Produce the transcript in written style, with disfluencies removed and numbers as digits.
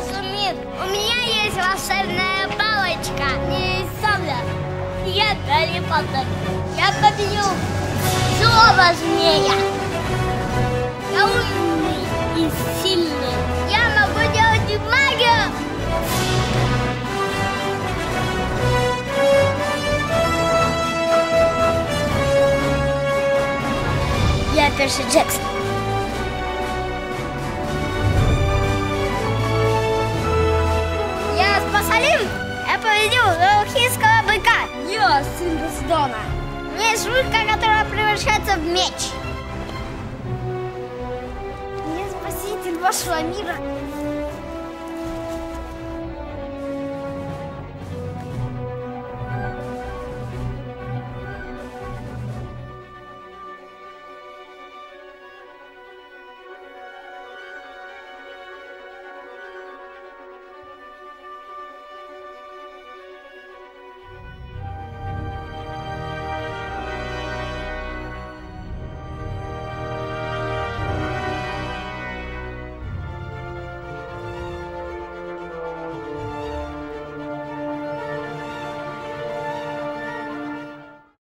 сумеет. У меня есть волшебная палочка и сабля. Я Гарри Поттер. Я победил злого змея. Я умный и сильный. Я могу делать магию. Я Перси Джексон. Я спасалим. Я победил лохийского быка. Я сын Дона. У меня есть ручка, которая превращается в меч. Я спаситель вашего мира.